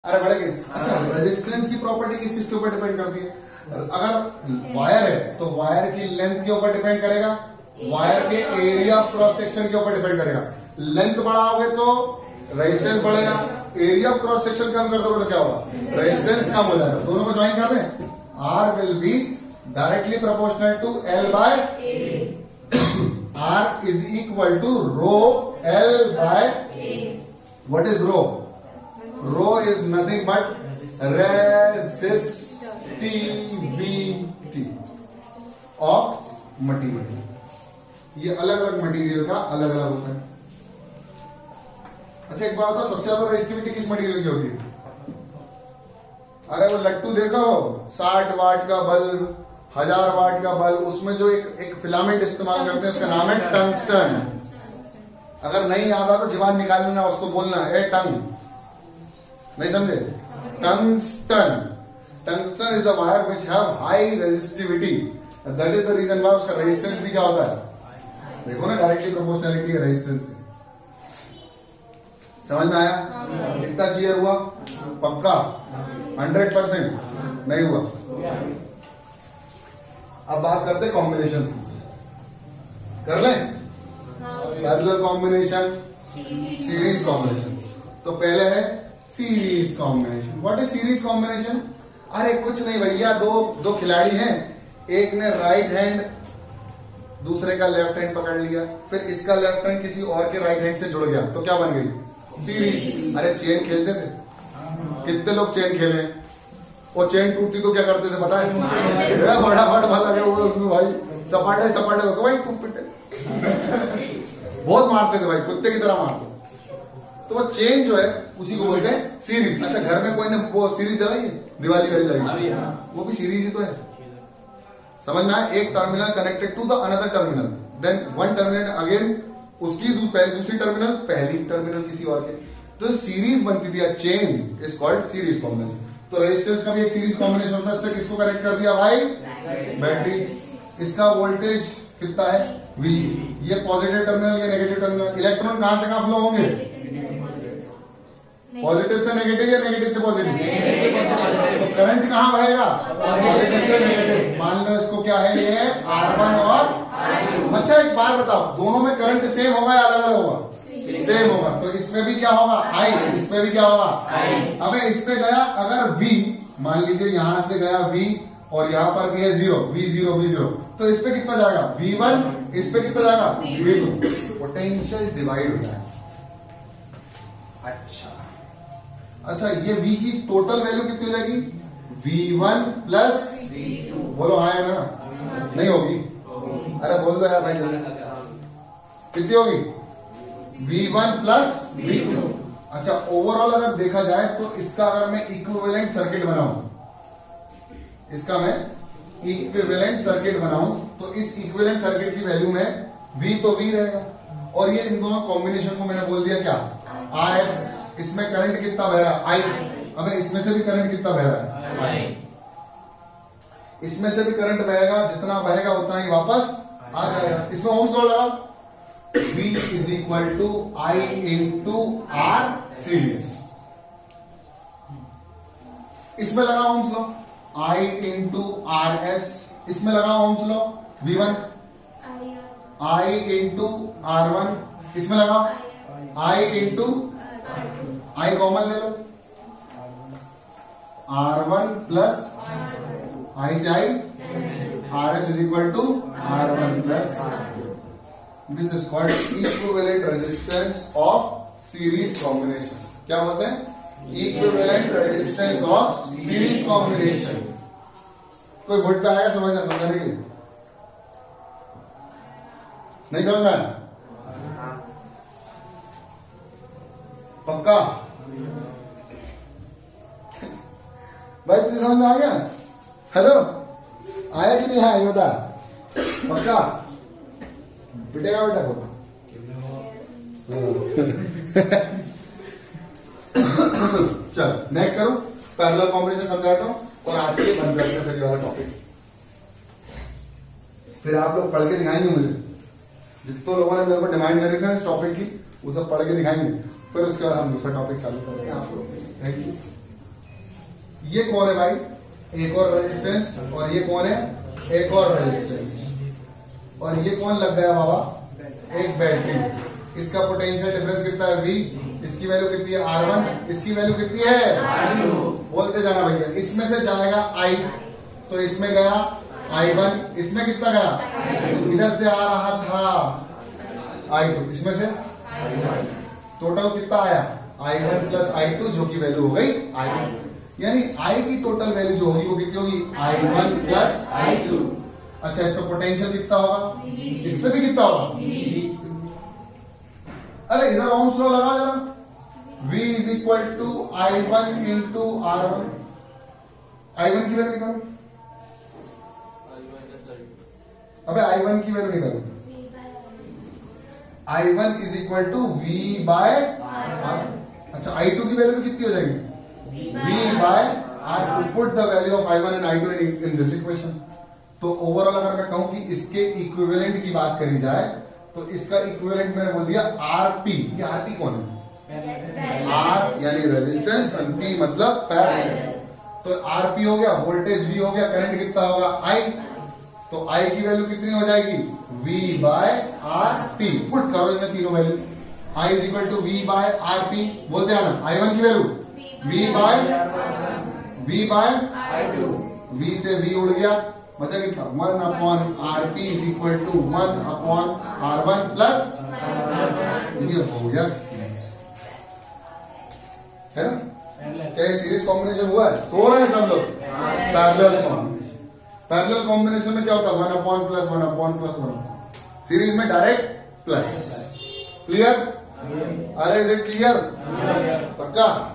अरे बढ़ेगी। अच्छा, रेजिस्टेंस की प्रॉपर्टी किस किसके ऊपर डिपेंड करती है? अगर वायर है तो वायर की लेंथ के ऊपर डिपेंड करेगा, वायर के एरिया ऑफ क्रॉस सेक्शन के ऊपर डिपेंड करेगा। लेंथ बढ़ाओगे तो रेजिस्टेंस बढ़ेगा, एरिया ऑफ क्रॉस सेक्शन कम कर दोगे तो क्या होगा? रेजिस्टेंस कम हो जाएगा। दोनों को ज्वाइन कर दें। R will be directly proportional to L by R is equal to rho L by what is rho? Rho is nothing but resistivity of material. ये अलग अलग मटेरियल का अलग अलग होता है। अच्छा एक बात बताओ, सबसे ज्यादा रेजिस्टिविटी किस मटेरियल की होती है? अरे वो लट्टू देखो, 60 वाट का बल्ब, 1000 वाट का बल्ब, उसमें जो एक फिलामेंट इस्तेमाल करते हैं उसका नाम है टंगस्टन। अगर नहीं याद आ तो जुबान निकाल लेना, उसको बोलना ए टंग, नहीं समझे? Tungsten. Tungsten is the wire which have high resistivity, that is the reason why उसका रेजिस्टेंस भी क्या होता है? देखो ना, डायरेक्टली प्रोपोर्शनलिटी है रेजिस्टेंस से। समझ में आया? कितना क्लियर हुआ? पक्का 100% नहीं हुआ? अब बात करते हैं कॉम्बिनेशन की। कर लें? Parallel combination, series combination. तो पहले है series combination. What is series combination? अरे कुछ नहीं भैया, दो खिलाड़ी हैं, एक ने राइट हैंड दूसरे का लेफ्ट हैंड पकड़ लिया, फिर इसका लेफ्ट हैंड किसी और के राइट हैंड से जुड़ गया, तो क्या बन गई? सीरीज। अरे चेन खेलते थे, कितने लोग चेन खेले? वो चेन टूटती तो क्या करते थे पता है? बड़ा भल लगे हुए उसमें भाई, सपाटे सपाटे होते भाई, तू पिटे बहुत मारते थे भाई, कुत्ते की तरह मारते। तो वो चेन जो है उसी को बोलते हैं सीरीज। अच्छा घर में कोई ने वो सीरीज चलाई है, दिवाली वाली लड़ी, वो भी सीरीज ही तो है। समझ में आया? एक terminal connected to the another terminal, then one terminal again उसकी दूसरी टर्मिनल, पहली टर्मिनल किसी और के, तो सीरीज बनती थी। Chain is called series combination. तो रेजिस्टेंस का भी एक सीरीज कॉम्बिनेशन होता है। इससे किसको कनेक्ट कर दिया भाई? बैटरी। इसका वोल्टेज कितना है? V। ये पॉजिटिव टर्मिनल, ये नेगेटिव टर्मिनल। इलेक्ट्रॉन कहां से कहां फ्लो होंगे? पॉजिटिव से नेगेटिव या नेगेटिव से पॉजिटिव? तो करंट कहां बहेगा? पॉजिटिव से नेगेटिव। मान लो इसको क्या है, ये R1 और R2। अच्छा एक बात बताओ, दोनों में करंट सेम होगा या अलग अलग होगा? सेम होगा। तो इसमें भी क्या होगा? I। इसमें भी क्या होगा? अब इस पे गया अगर V, मान लीजिए यहां से गया V और यहां पर भी है 0, V0 V0, तो इस पे कितना जाएगा? V1। इस पे कितना जाएगा? V2। पोटेंशियल डिवाइड हो जाएगा। अच्छा ये V की टोटल वैल्यू कितनी हो जाएगी? V1 plus V2। बोलो हाँ है ना? नहीं होगी? अरे बोल दो यार भाई, कितनी होगी? V1 plus V2। अच्छा ओवरऑल अगर देखा जाए तो इसका अगर मैं इक्विवेलेंट सर्किट बनाऊं, इसका मैं इक्विवेलेंट सर्किट बनाऊं, तो इस इक्विवेलेंट सर्किट की वैल्यू में V तो V रहेगा, और ये इन दोनों कॉम्बिनेशन को मैंने बोल दिया क्या? RS। इसमें करंट कितना बह रहा है? I। अब इसमें से भी करंट कितना बह रहा है? I। इसमें से भी करंट बहेगा, जितना बहेगा उतना ही वापस आ जाएगा। इसमें ओम्स लॉ लगाओ, V is equal to I into R series. इसमें लगा Ohm's law, I into RS। इसमें लगा Ohm's law, V1 I into R1। इसमें लगा I इंटू I कॉमन ले लो, R1 प्लस I से I, RS is equal to R1 plus. This is called equivalent resistance of series combination. क्या बोलते हैं? Equivalent resistance of series combination. कोई board पे आएगा समझना के लिए? नहीं समझ में? पक्का भाई? तुझे समझ में आ गया? हेलो आया कि नहीं आया ये बता। पक्का पिटेगा बेटा को? चल नेक्स्ट करो, पैरेलल कॉम्बिनेशन समझाता हूं और आज के बंद करते हैं फिर वाला टॉपिक। फिर आप लोग पढ़ के दिखाएंगे मुझे, जितने लोगों ने मेरे को डिमांड करी थी इस टॉपिक की, वो सब पढ़ के दिखाएंगे। फिर उसके बाद हम दूसरा टॉपिक चालू करेंगे आप लोग। Thank you. ये कौन है भाई? एक और रेजिस्टेंस, और ये कौन है? एक और रेजिस्टेंस, और ये कौन लग गया बाबा? एक बैटरी। इसका पोटेंशियल डिफरेंस कितना है? V। इसकी वैल्यू कितनी है? R1। इसकी वैल्यू कितनी है? R2। बोलते जाना भैया। इसमें से जाएगा I, तो इसमें गया I1, इसमें कितना गया? इधर से आ रहा था I2, इसमें से टोटल कितना आया? I1 प्लस I2, जो की वैल्यू हो गई I2। यानी I की टोटल वैल्यू जो होगी वो कितनी होगी? I1 plus I2। अच्छा, इसमें पोटेंशियल कितना होगा? इस पे भी कितना होगा? अरे इधर ओम्स लॉ लगा जरा। V is equal to I1 into R1। I1 की वैल्यू निकालो। अबे I1 की वैल्यू निकालो। I1 is equal to V by R। अच्छा, I2 की वैल्यू कितनी हो जाएगी? V by R। Put the value of I1 and I2 in this equation. तो ओवरऑल अगर मैं कहूं कि इसके इक्विवेलेंट की बात करी जाए तो इसका इक्विवेलेंट मैंने बोल दिया RP। ये RP कौन है? R यानी रेजिस्टेंस, P मतलब पैरेलल। तो RP हो गया, वोल्टेज V हो गया, करंट कितना होगा? I। तो I की वैल्यू कितनी हो जाएगी? V by RP। पुट करो इसमें तीनों value. I is equal to V by RP। बोलते हैं ना, I1 की value V by I2। V से V उड़ गया, बचा कितना? 1 upon RP is equal to 1 upon R1 plus, ये हो गया सीरीज, है ना? क्या ये सीरीज कॉम्बिनेशन हुआ है? सो रहे हैं सब लोग। पैरेलल कॉम्बिनेशन, पैरेलल कॉम्बिनेशन में क्या होता है? 1 upon plus 1 upon plus 1। Series में डायरेक्ट प्लस। क्लियर? अरे इज इट क्लियर? पक्का?